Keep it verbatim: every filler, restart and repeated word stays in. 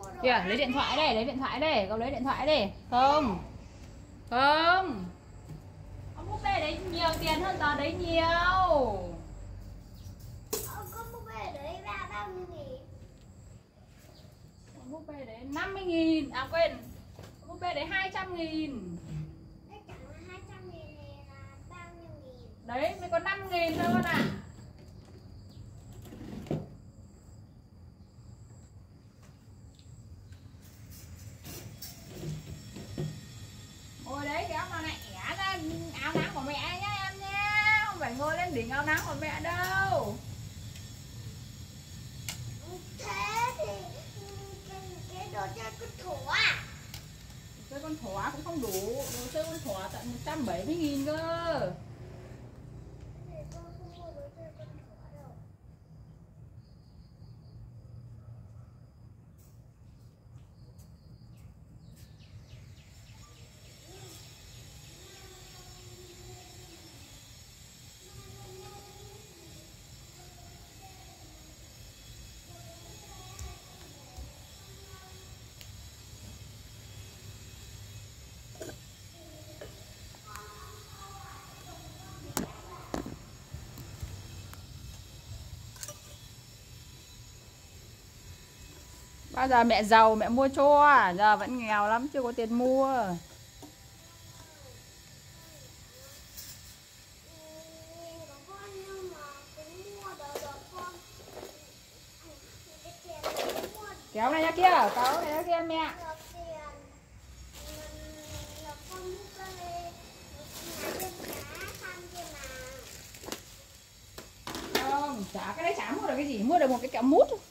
Kìa, lấy điện thoại đây, lấy điện thoại đây, cậu lấy điện thoại đây. Không. Không. Ông búp bê đấy nhiều tiền hơn tờ đấy nhiều. Ông có búp bê đấy ba bao nhiêu nghìn? Búp bê đấy năm mươi nghìn. À quên. Búp bê đấy hai trăm nghìn. Đấy chẳng là hai trăm nghìn này là bao nhiêu nghìn? Đấy mới có năm nghìn thôi con ạ. À. Ngồi đấy kéo mà lại ẻ ra áo nắng của mẹ nhá em nhá. Không phải ngồi lên đỉnh áo nắng của mẹ đâu. Thế thì cái, cái đồ chơi con thỏ à? Chơi con thỏ cũng không đủ. Đồ chơi con thỏ tận một trăm bảy mươi nghìn cơ. Bao giờ mẹ giàu mẹ mua cho, giờ vẫn nghèo lắm chưa có tiền mua. Kéo này ra kia, kéo này ra kia mẹ. Không, chả cái đấy chả mua được cái gì, mua được một cái kẹo mút.